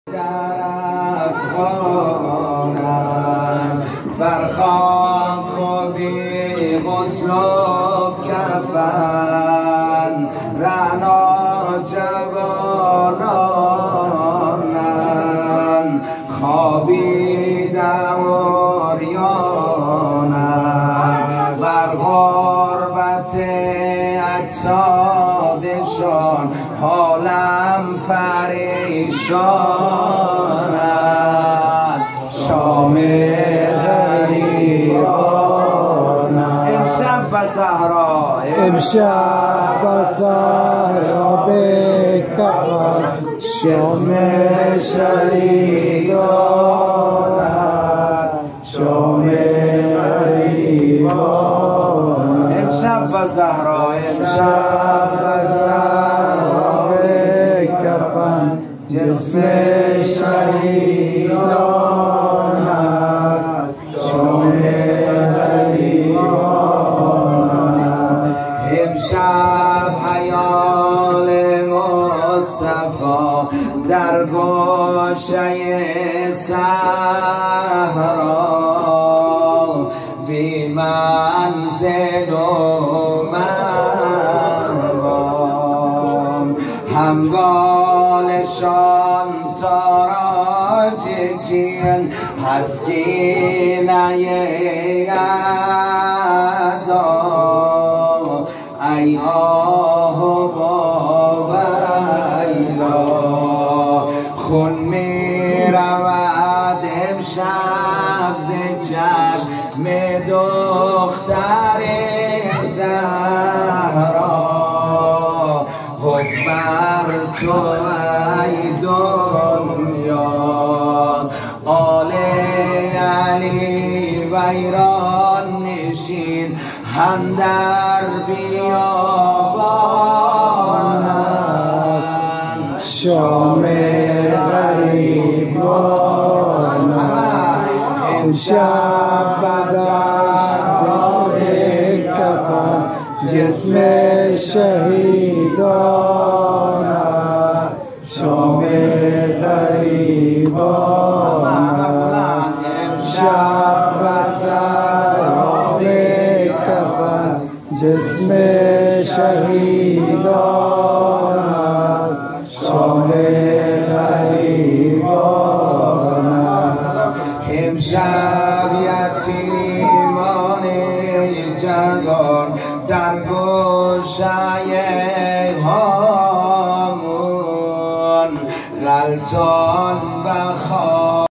در افغانم بر خاک و بی غسل و کفن رعنا جوانانم خوابیدم عریانم بر غربت اجسادشان حالم پریشانم شام غریبانم امشب به صحرا به کفن شام شهیدانم شام غریبانم امشب به صحرا به کفن جسم شهیدان است شام غریبان امشب حیال مصطفی در گوشه صحرا بی منزل و مقام هموالشان تاراجکین هسکینه ادا ای آه و باویلا خون می رود امشب ز چشم دختر زهرا حکمر تو ای دنیا آل علی ویران نشین اندر بیابان است شام غریبان امشب به کفن جسم شهیدان است شام غریبان امشب به کفن جسم شهیدان است شام غریبان امشب یتیمان جهان در گوشه هامون غلطان و